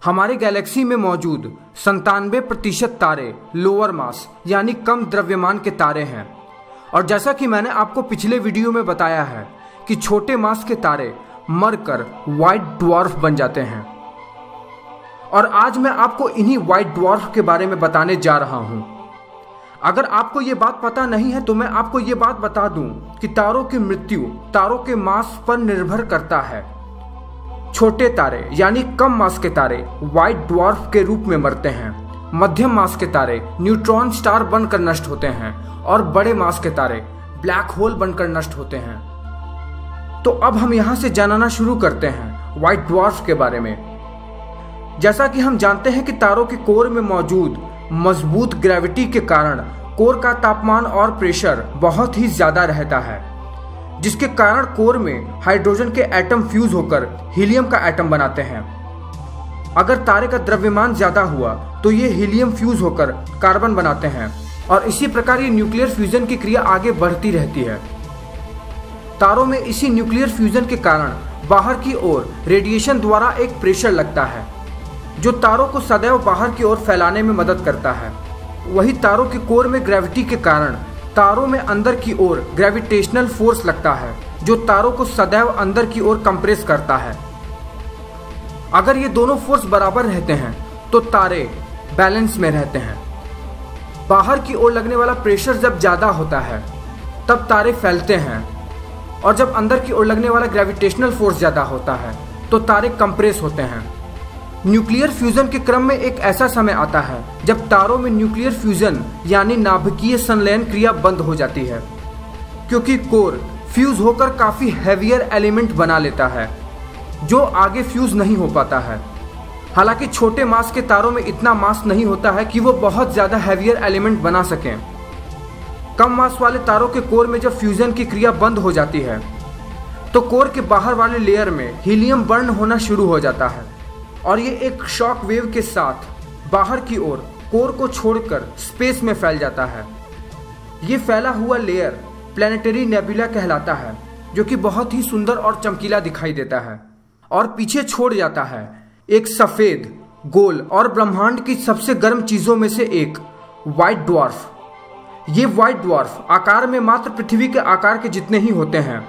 हमारे गैलेक्सी में मौजूद 97% तारे लोअर मास यानी कम द्रव्यमान के तारे हैं। और जैसा कि मैंने आपको पिछले वीडियो में बताया है कि छोटे मास के तारे मरकर व्हाइट ड्वार्फ बन जाते हैं। और आज मैं आपको इन्हीं व्हाइट ड्वार्फ के बारे में बताने जा रहा हूं। अगर आपको ये बात पता नहीं है तो मैं आपको ये बात बता दूं कि तारों की मृत्यु तारों के मास पर निर्भर करता है। छोटे तारे यानी कम मास के तारे व्हाइट ड्वार्फ के रूप में मरते हैं। मध्यम मास के तारे न्यूट्रॉन स्टार बनकर नष्ट होते हैं और बड़े मास के तारे ब्लैक होल बनकर नष्ट होते हैं। तो अब हम यहां से जानना शुरू करते हैं व्हाइट ड्वार्फ के बारे में। जैसा कि हम जानते हैं कि तारों के कोर में मौजूद मजबूत ग्रेविटी के कारण कोर का तापमान और प्रेशर बहुत ही ज्यादा रहता है, जिसके कारण कोर में हाइड्रोजन के एटम फ्यूज होकर हीलियम का एटम बनाते हैं। अगर तारे का द्रव्यमान ज्यादा हुआ तो ये हीलियम फ्यूज होकर कार्बन बनाते हैं और इसी प्रकार ये न्यूक्लियर फ्यूजन की क्रिया आगे बढ़ती रहती है। तारों में इसी न्यूक्लियर फ्यूजन के कारण बाहर की ओर रेडिएशन द्वारा एक प्रेशर लगता है जो तारों को सदैव बाहर की ओर फैलाने में मदद करता है। वही तारों के कोर में ग्रेविटी के कारण तारों में अंदर की ओर ग्रेविटेशनल फोर्स लगता है जो तारों को सदैव अंदर की ओर कंप्रेस करता है। अगर ये दोनों फोर्स बराबर रहते हैं तो तारे बैलेंस में रहते हैं। बाहर की ओर लगने वाला प्रेशर जब ज्यादा होता है तब तारे फैलते हैं, और जब अंदर की ओर लगने वाला ग्रेविटेशनल फोर्स ज्यादा होता है तो तारे कंप्रेस होते हैं। न्यूक्लियर फ्यूजन के क्रम में एक ऐसा समय आता है जब तारों में न्यूक्लियर फ्यूजन यानी नाभिकीय संलयन क्रिया बंद हो जाती है, क्योंकि कोर फ्यूज होकर काफी हैवियर एलिमेंट बना लेता है जो आगे फ्यूज नहीं हो पाता है। हालांकि छोटे मास के तारों में इतना मास नहीं होता है कि वो बहुत ज्यादा हैवियर एलिमेंट बना सकें। कम मास वाले तारों के कोर में जब फ्यूजन की क्रिया बंद हो जाती है तो कोर के बाहर वाले लेयर में हीलियम बर्न होना शुरू हो जाता है, और ये एक शॉक वेव के साथ बाहर की ओर कोर को छोड़कर स्पेस में फैल जाता है। ये फैला हुआ लेयर प्लैनेटरी नेबुला कहलाता है, जो कि बहुत ही सुंदर और चमकीला दिखाई देता है, और पीछे छोड़ जाता है एक सफेद गोल और ब्रह्मांड की सबसे गर्म चीजों में से एक व्हाइट ड्वार्फ। ये व्हाइट ड्वार्फ आकार में मात्र पृथ्वी के आकार के जितने ही होते हैं,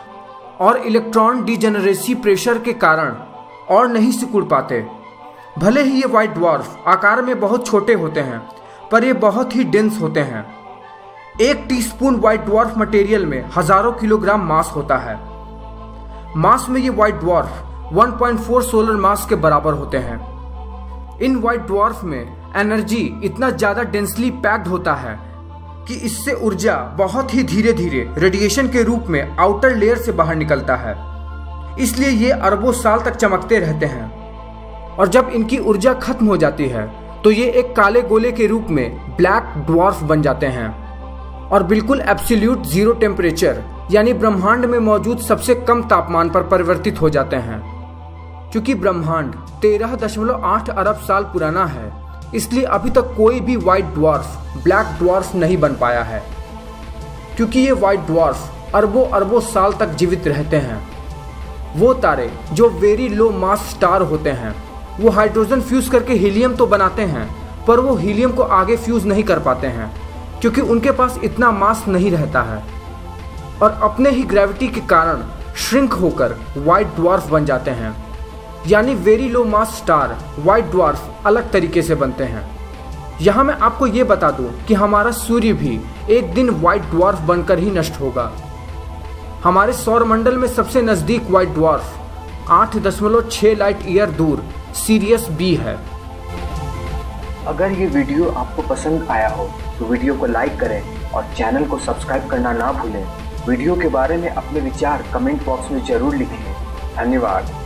और इलेक्ट्रॉन डिजेनरेसी प्रेशर के कारण और नहीं सिकुड़ पाते। भले ही ये व्हाइट ड्वार्फ आकार में बहुत छोटे होते हैं, पर ये बहुत ही डेंस होते हैं। एक टीस्पून व्हाइट ड्वार्फ मटेरियल में हजारों किलोग्राम मास होता है। मास में ये व्हाइट ड्वार्फ 1.4 सोलर मास के बराबर होते हैं। इन व्हाइट ड्वार्फ में एनर्जी इतना ज्यादा डेंसली पैक्ड होता है कि इससे ऊर्जा बहुत ही धीरे धीरे रेडिएशन के रूप में आउटर लेयर से बाहर निकलता है। इसलिए ये अरबों साल तक चमकते रहते हैं, और जब इनकी ऊर्जा खत्म हो जाती है तो ये एक काले गोले के रूप में ब्लैक ड्वार्फ बन जाते हैं और बिल्कुल एब्सोल्यूट जीरो टेम्परेचर यानी ब्रह्मांड में मौजूद सबसे कम तापमान पर परिवर्तित हो जाते हैं। क्योंकि ब्रह्मांड 13.8 अरब साल पुराना है, इसलिए अभी तक कोई भी व्हाइट ड्वार्फ ब्लैक ड्वार्फ नहीं बन पाया है, क्योंकि ये व्हाइट ड्वार्फ अरबों अरबों साल तक जीवित रहते हैं। वो तारे जो वेरी लो मास स्टार होते हैं वो हाइड्रोजन फ्यूज करके हीलियम तो बनाते हैं, पर वो हीलियम को आगे फ्यूज नहीं कर पाते हैं क्योंकि उनके पास इतना मास नहीं रहता है, और अपने ही ग्रेविटी के कारण श्रिंक होकर व्हाइट ड्वार्फ बन जाते हैं। यानी very low mass star white dwarf अलग तरीके से बनते हैं। यहाँ मैं आपको ये बता दूं कि हमारा सूर्य भी एक दिन व्हाइट ड्वार्फ बनकर ही नष्ट होगा। हमारे सौरमंडल में सबसे नजदीक व्हाइट ड्वार्फ 8.6 लाइट ईयर दूर सीरियस बी है। अगर ये वीडियो आपको पसंद आया हो तो वीडियो को लाइक करें और चैनल को सब्सक्राइब करना ना भूलें। वीडियो के बारे में अपने विचार कमेंट बॉक्स में जरूर लिखें। धन्यवाद।